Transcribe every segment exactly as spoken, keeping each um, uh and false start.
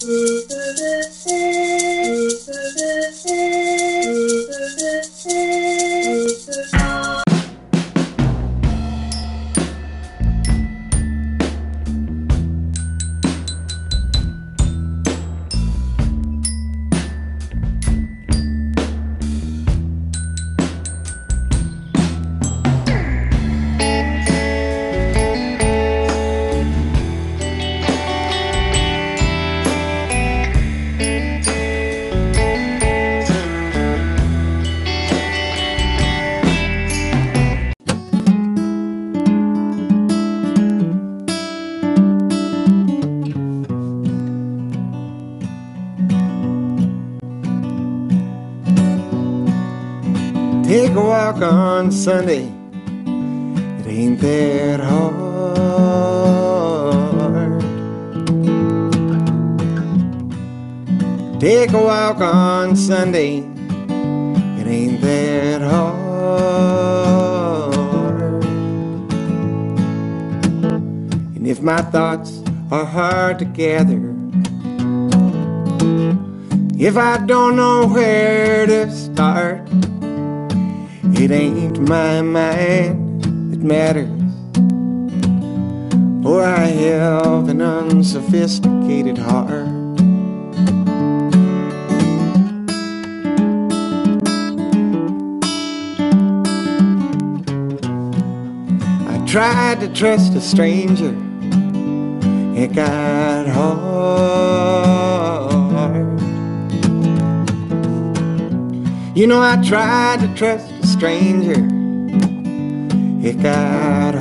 Take a walk on Sunday, it ain't that hard. Take a walk on Sunday, it ain't that hard. And if my thoughts are hard to gather, if I don't know where to start, it ain't my mind that matters, for I have an unsophisticated heart. I tried to trust a stranger, it got hard. You know, I tried to trust a stranger, it got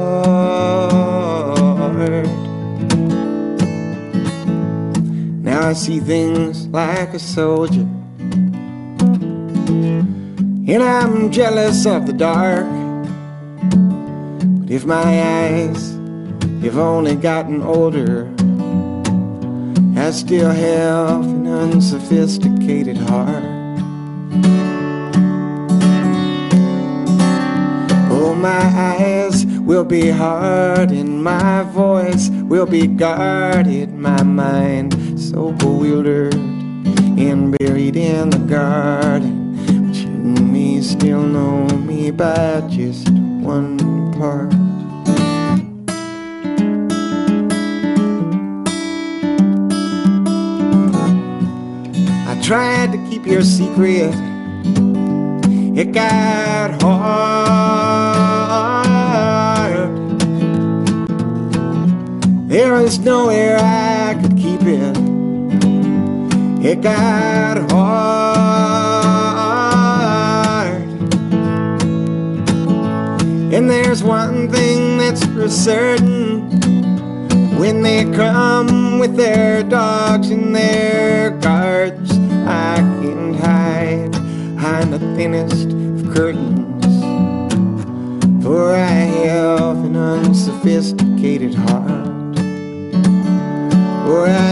hard. Now I see things like a soldier, and I'm jealous of the dark. But if my eyes have only gotten older, I still have an unsophisticated heart. My eyes will be hard and my voice will be guarded, my mind so bewildered and buried in the garden. But you may still know me by just one part. I tried to keep your secret, it got hard. There was nowhere I could keep it, it got hard. And there's one thing that's for certain, when they come with their dogs and their guards, I can't hide behind the thinnest of curtains, for I have an unsophisticated heart. For I